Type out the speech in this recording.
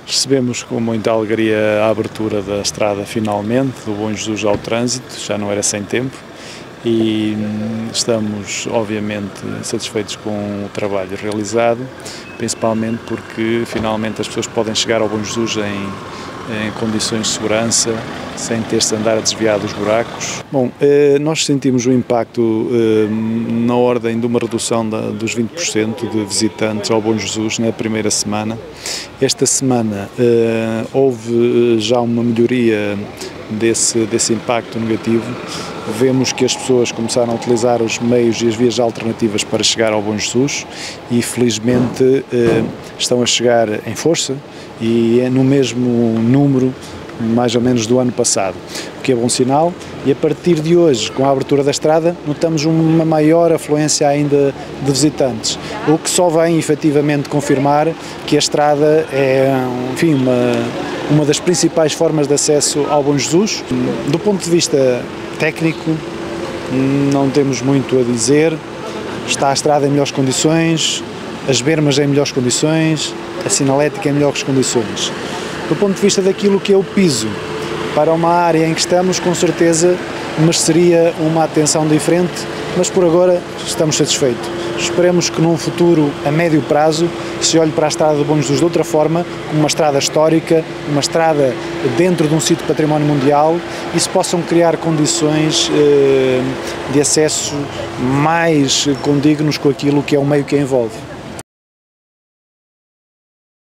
Recebemos com muita alegria a abertura da estrada finalmente, do Bom Jesus ao trânsito, já não era sem tempo, e estamos obviamente satisfeitos com o trabalho realizado, principalmente porque finalmente as pessoas podem chegar ao Bom Jesus em condições de segurança, sem ter-se de andar a desviar dos buracos. Bom, nós sentimos o impacto na ordem de uma redução dos 20% de visitantes ao Bom Jesus na primeira semana. Esta semana houve já uma melhoria desse impacto negativo. Vemos que as pessoas começaram a utilizar os meios e as vias alternativas para chegar ao Bom Jesus e felizmente estão a chegar em força e é no mesmo número mais ou menos do ano passado, o que é bom sinal, e a partir de hoje, com a abertura da estrada, notamos uma maior afluência ainda de visitantes, o que só vem efetivamente confirmar que a estrada é, enfim, uma das principais formas de acesso ao Bom Jesus. Do ponto de vista técnico, não temos muito a dizer, está a estrada em melhores condições, as bermas em melhores condições, a sinalética em melhores condições. Do ponto de vista daquilo que é o piso, para uma área em que estamos, com certeza mereceria uma atenção diferente, mas por agora estamos satisfeitos. Esperemos que num futuro a médio prazo se olhe para a estrada do Bom Jesus de outra forma, como uma estrada histórica, uma estrada dentro de um sítio de património mundial, e se possam criar condições de acesso mais condignos com aquilo que é o meio que a envolve.